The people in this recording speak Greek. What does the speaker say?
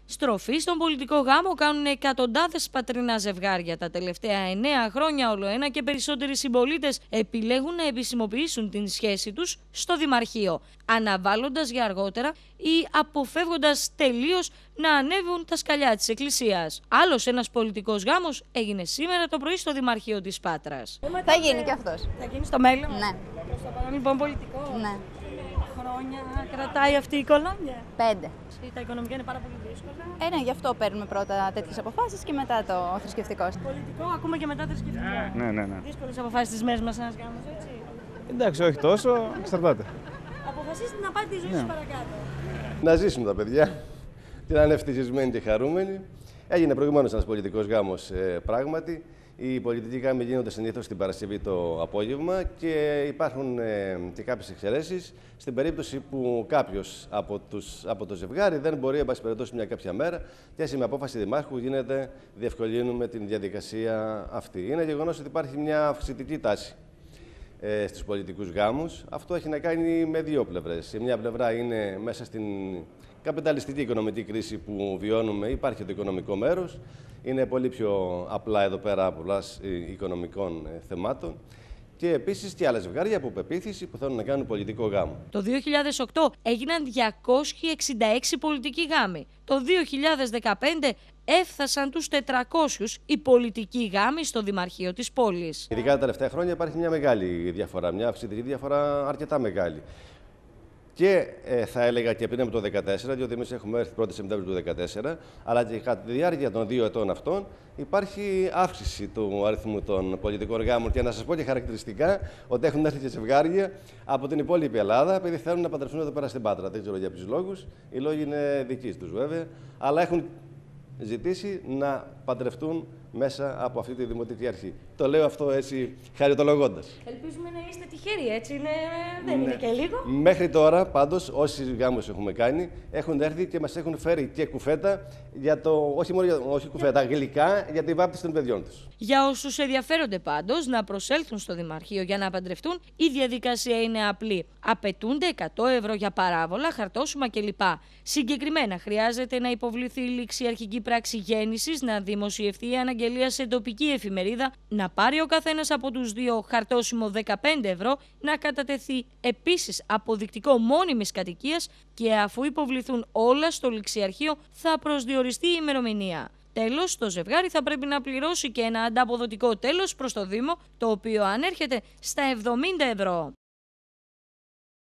Στροφή στον πολιτικό γάμο κάνουν εκατοντάδες πατρινά ζευγάρια. Τα τελευταία 9 χρόνια ολοένα και περισσότεροι συμπολίτες επιλέγουν να επισημοποιήσουν την σχέση τους στο Δημαρχείο, αναβάλλοντας για αργότερα ή αποφεύγοντας τελείως να ανέβουν τα σκαλιά της Εκκλησίας. Άλλος ένας πολιτικός γάμος έγινε σήμερα το πρωί στο Δημαρχείο της Πάτρας. Θα γίνει και αυτός. Θα γίνει στο μέλλον. Ναι. Στο παρόν λοιπόν πολιτικό. Ναι. Χρόνια κρατάει αυτή η κολόνια. 5. Τα οικονομικά είναι πάρα πολύ δύσκολα. Ναι, γι' αυτό παίρνουμε πρώτα τέτοιες αποφάσεις και μετά το θρησκευτικό. Πολιτικό, ακούμε και μετά θρησκευτικό. Ναι. Δύσκολες αποφάσεις της μέρες μας ένας γάμος, έτσι. Εντάξει, όχι τόσο, εξαρτάται. Αποφασίστε να πάτε τη ζωή σας παρακάτω. Να ζήσουμε τα παιδιά και να είναι ευτυχισμένοι και χαρούμενοι. Έγινε προηγουμένως ένας πολιτικός γάμος πράγματι. Οι πολιτικοί γάμοι γίνονται συνήθως την Παρασκευή το απόγευμα και υπάρχουν και κάποιες εξαιρέσεις στην περίπτωση που κάποιος από το ζευγάρι δεν μπορεί, εν πάση περιπτώσει, μια κάποια μέρα και έτσι με απόφαση δημάρχου διευκολύνουμε την διαδικασία αυτή. Είναι γεγονός ότι υπάρχει μια αυξητική τάση στους πολιτικούς γάμους. Αυτό έχει να κάνει με δύο πλευρές. Η μια πλευρά είναι μέσα στην καπιταλιστική οικονομική κρίση που βιώνουμε, υπάρχει το οικονομικό μέρος. Είναι πολύ πιο απλά εδώ πέρα από πλάς οικονομικών θεμάτων. Και επίσης και άλλα ζευγάρια από πεποίθηση που θέλουν να κάνουν πολιτικό γάμο. Το 2008 έγιναν 266 πολιτικοί γάμοι. Το 2015 έφτασαν τους 400 οι πολιτικοί γάμοι στο Δημαρχείο της πόλης. Ειδικά τα τελευταία χρόνια υπάρχει μια μεγάλη διαφορά, μια αυξητική διαφορά αρκετά μεγάλη. Και θα έλεγα και πριν από το 2014, διότι εμείς έχουμε έρθει 1η Σεπτεμβρίου του 2014, αλλά και κατά τη διάρκεια των 2 ετών αυτών υπάρχει αύξηση του αριθμού των πολιτικών γάμων. Και να σας πω και χαρακτηριστικά ότι έχουν έρθει και ζευγάρια από την υπόλοιπη Ελλάδα, επειδή θέλουν να παντρευτούν εδώ πέρα στην Πάτρα. Δεν ξέρω για ποιους λόγους. Οι λόγοι είναι δικοί τους βέβαια, αλλά έχουν ζητήσει να παντρευτούν μέσα από αυτή τη δημοτική αρχή. Το λέω αυτό έτσι χαριτολογώντας. Ελπίζουμε να είστε τυχεροί, έτσι δεν είναι και λίγο. Μέχρι τώρα, πάντως, όσοι γάμους έχουμε κάνει, έχουν έρθει και μας έχουν φέρει και κουφέτα, για το, όχι κουφέτα, γλυκά για τη βάπτιση των παιδιών τους. Για όσους ενδιαφέρονται πάντως να προσέλθουν στο Δημαρχείο για να παντρευτούν, η διαδικασία είναι απλή. Απαιτούνται 100 ευρώ για παράβολα, χαρτόσημα κλπ. Συγκεκριμένα, χρειάζεται να υποβληθεί η ληξιαρχική πράξη γέννησης, να δημοσιευθεί η αναγγελία σε τοπική εφημερίδα, να πάρει ο καθένας από τους δύο χαρτόσημο 15 ευρώ, να κατατεθεί επίσης αποδεικτικό μόνιμης κατοικίας και αφού υποβληθούν όλα στο ληξιαρχείο θα προσδιοριστεί η ημερομηνία. Τέλος, το ζευγάρι θα πρέπει να πληρώσει και ένα ανταποδοτικό τέλος προς το Δήμο, το οποίο ανέρχεται στα 70 ευρώ.